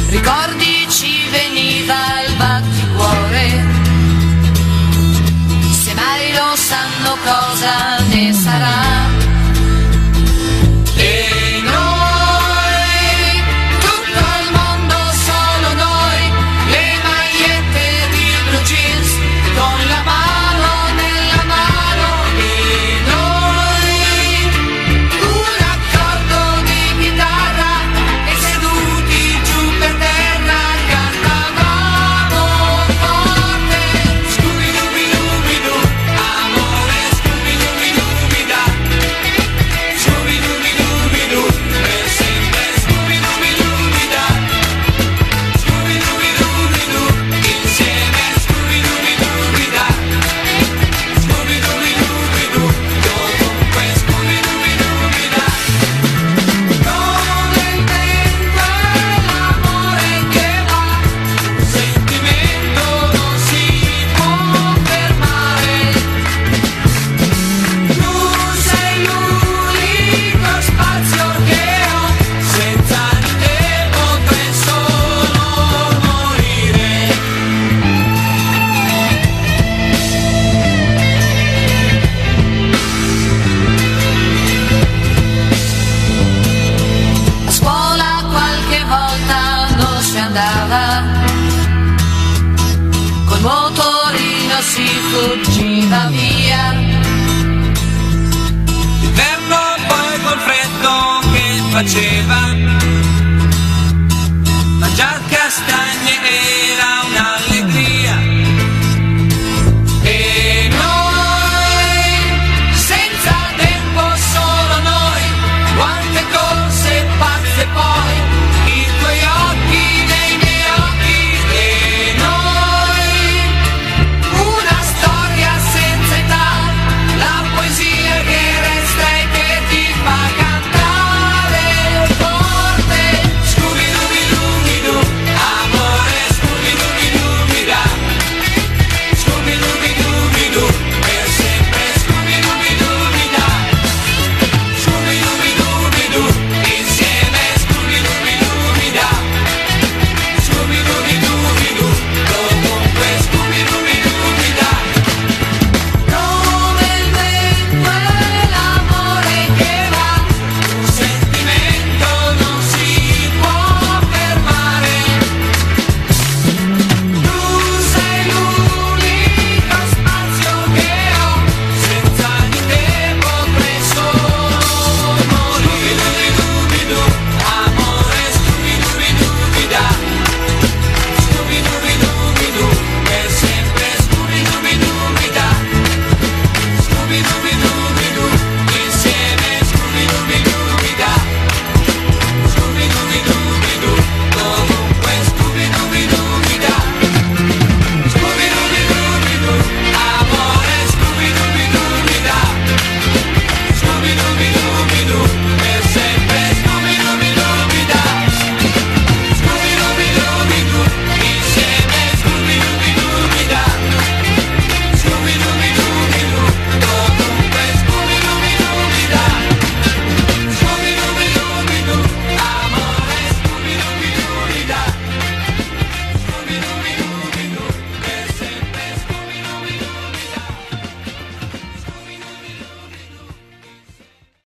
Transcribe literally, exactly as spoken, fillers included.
ricordi ci veniva il batticuore, se mai lo sanno cosa ne sarà. E noi, tutto il mondo, solo noi, le magliette di blue jeans, con la mano nella mano. E noi, un accordo di chitarra e seduti giù per terra cantavamo forte. Scooby-Dooby-Dooby-Doo, amore, Scooby-Dooby-Dooby-Da, Scooby-Dooby-Dooby-Doo, per sempre Scooby-Dooby-Dooby-Da, Scooby-Dooby-Dooby-Doo, insieme Scooby-Dooby-Dooby-Da, Scooby-Dooby-Dooby-Doo, dovunque Scooby-Dooby-Dooby-Da. Come il vento è l'amore che va, un sentimento non si può fermare. Tu sei l'unico spazio che ho, senza di te potrei solo morire. A scuola qualche volta non si andava, col motorino si fuggiva via. L'inverno poi col freddo che faceva